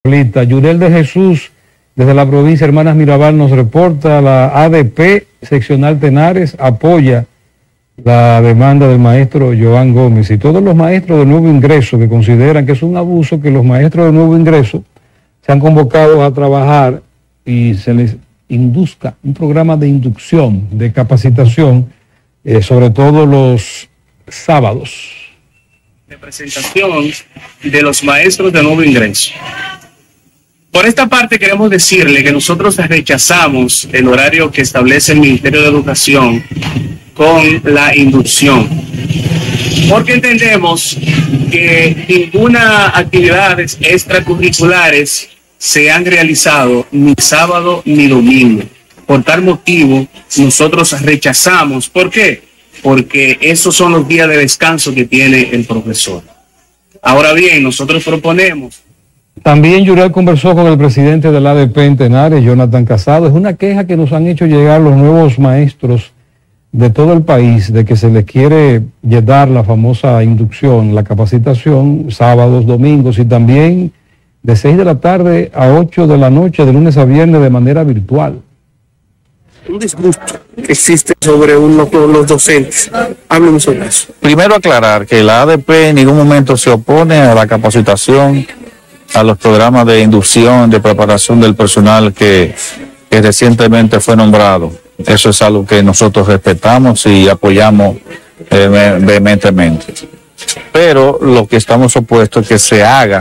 Yurel de Jesús, desde la provincia de Hermanas Mirabal, nos reporta: la ADP seccional Tenares apoya la demanda del maestro Joan Gómez y todos los maestros de nuevo ingreso que consideran que es un abuso que los maestros de nuevo ingreso sean convocados a trabajar y se les induzca un programa de inducción, de capacitación, sobre todo los sábados. De presentación de los maestros de nuevo ingreso. Por esta parte queremos decirle que nosotros rechazamos el horario que establece el Ministerio de Educación con la inducción, porque entendemos que ninguna actividad extracurriculares se han realizado ni sábado ni domingo. Por tal motivo nosotros rechazamos. ¿Por qué? Porque esos son los días de descanso que tiene el profesor. Ahora bien, nosotros proponemos. También Yurel conversó con el presidente del ADP en Tenares, Jonathan Casado. Es una queja que nos han hecho llegar los nuevos maestros de todo el país, de que se les quiere dar la famosa inducción, la capacitación, sábados, domingos y también de 6 de la tarde a 8 de la noche, de lunes a viernes, de manera virtual. Un disgusto que existe sobre los docentes. Háblenos sobre eso. Primero aclarar que la ADP en ningún momento se opone a la capacitación, a los programas de inducción, de preparación del personal que recientemente fue nombrado. Eso es algo que nosotros respetamos y apoyamos vehementemente. Pero lo que estamos opuestos es que se haga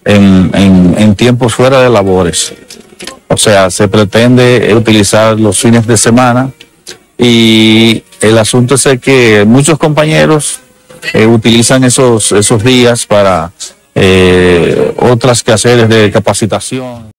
en tiempos fuera de labores. O sea, se pretende utilizar los fines de semana y el asunto es que muchos compañeros utilizan esos días para otras quehaceres de capacitación.